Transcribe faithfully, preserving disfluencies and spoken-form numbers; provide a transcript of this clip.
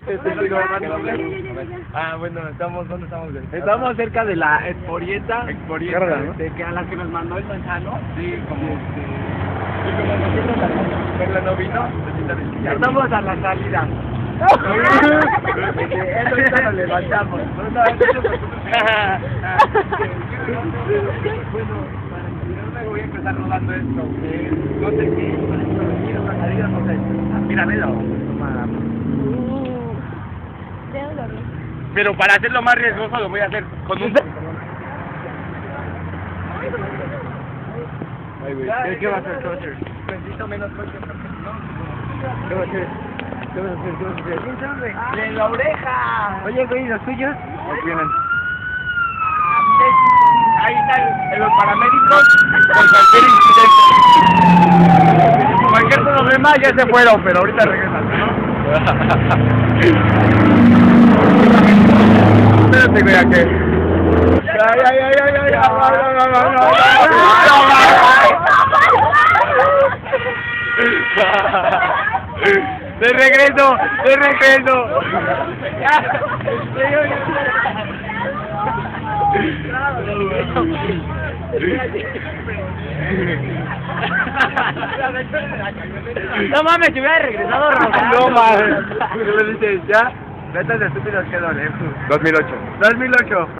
Ah, bueno, estamos, ¿dónde estamos? Estamos cerca de la Exporienta, Exporienta, ¿no? de que a la que nos mandó el manzano. Sí, como este... Sí, como nosotros la Perla no vino, Ya estamos a la salida. Eso ahorita nos levantamos. Bueno, para inspirarme voy a empezar rodando esto. Eh, no sé qué, para introducir una salida, no sé. Piramelo. Pero para hacerlo más riesgoso lo voy a hacer con un... Ay, güey. ¿Qué, ¿Qué va a hacer? ¿Qué va a hacer? Necesito menos coche porque si no... ¿Qué va a hacer? ¿Qué vas a hacer? ¿Qué vas a hacer? ¿Quién sabe? ¡De la oreja! Oye, güey, ¿los tuyos? Ahí vienen. Ahí están en los paramédicos. Por cualquier incidente. Cualquier problema ya se fueron, pero ahorita regresan, ¿no? Espérate, güey, ¿a qué? Ay, ay, ay, ay, ay, ay, ay, de regreso, de regreso. No mames, si hubiera regresado rodando. No mames. ¿Qué le dices? ¿Ya? Metas de estúpidos que lejos. dos mil ocho. dos mil ocho.